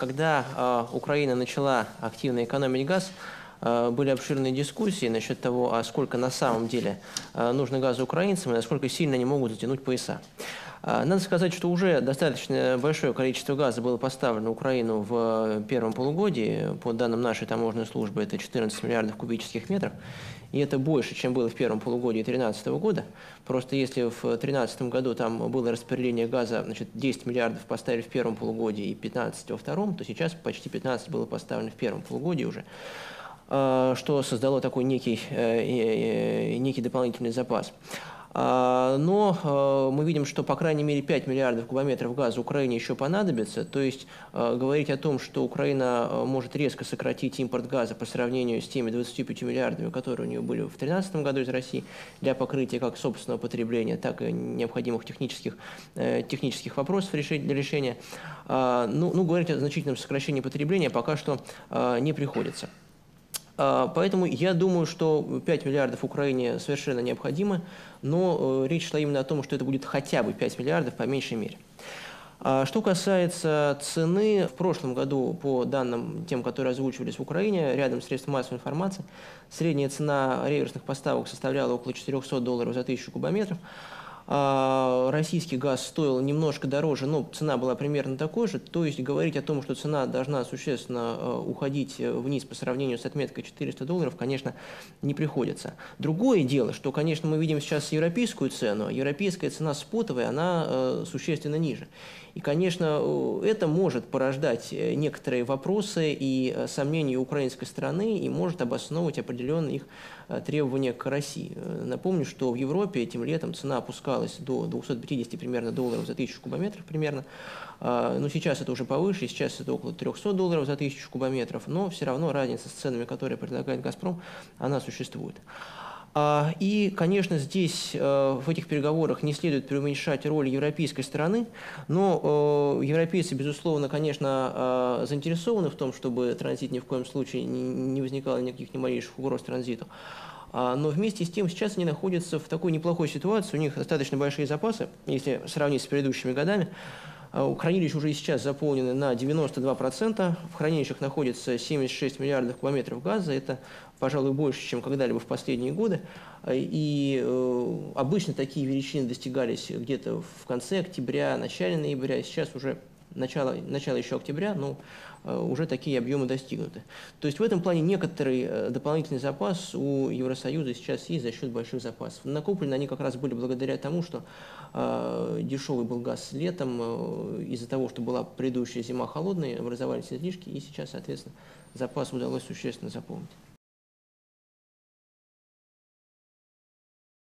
когда Украина начала активно экономить газ, были обширные дискуссии насчет того, а сколько на самом деле нужно газа украинцам и насколько сильно они могут затянуть пояса. Надо сказать, что уже достаточно большое количество газа было поставлено в Украину в первом полугодии. По данным нашей таможенной службы, это 14 миллиардов кубических метров. И это больше, чем было в первом полугодии 2013 года. Просто если в 2013 году там было распределение газа, значит, 10 миллиардов поставили в первом полугодии и 15 во втором, то сейчас почти 15 было поставлено в первом полугодии уже, что создало такой некий дополнительный запас. Но мы видим, что по крайней мере 5 миллиардов кубометров газа Украине еще понадобится. То есть говорить о том, что Украина может резко сократить импорт газа по сравнению с теми 25 миллиардами, которые у нее были в 2013 году из России, для покрытия как собственного потребления, так и необходимых технических вопросов для решения, говорить о значительном сокращении потребления пока что не приходится. Поэтому я думаю, что 5 миллиардов Украине совершенно необходимо, но речь шла именно о том, что это будет хотя бы 5 миллиардов по меньшей мере. Что касается цены, в прошлом году, по данным тем, которые озвучивались в Украине, рядом средств массовой информации, средняя цена реверсных поставок составляла около $400 за 1000 кубометров. Российский газ стоил немножко дороже, но цена была примерно такой же. То есть говорить о том, что цена должна существенно уходить вниз по сравнению с отметкой $400, конечно, не приходится. Другое дело, что, конечно, мы видим сейчас европейскую цену. Европейская цена спотовая, она существенно ниже. И, конечно, это может порождать некоторые вопросы и сомнения украинской стороны и может обосновывать определенные их требования к России. Напомню, что в Европе этим летом цена опускалась до 250 примерно долларов за 1000 кубометров примерно. Но сейчас это уже повыше, сейчас это около $300 за 1000 кубометров, но все равно разница с ценами, которые предлагает «Газпром», она существует. И, конечно, здесь, в этих переговорах, не следует преуменьшать роль европейской стороны, но европейцы, безусловно, конечно, заинтересованы в том, чтобы транзит ни в коем случае не возникало никаких ни малейших угроз транзиту. Но вместе с тем сейчас они находятся в такой неплохой ситуации, у них достаточно большие запасы, если сравнить с предыдущими годами. Хранилища уже и сейчас заполнены на 92%, в хранилищах находится 76 миллиардов кубометров газа, это, пожалуй, больше, чем когда-либо в последние годы. И обычно такие величины достигались где-то в конце октября, начале ноября, сейчас уже начало еще октября, но уже такие объемы достигнуты. То есть в этом плане некоторый дополнительный запас у Евросоюза сейчас есть за счет больших запасов. Накоплены они как раз были благодаря тому, что дешевый был газ летом, из-за того, что была предыдущая зима холодная, образовались излишки, и сейчас, соответственно, запас удалось существенно заполнить.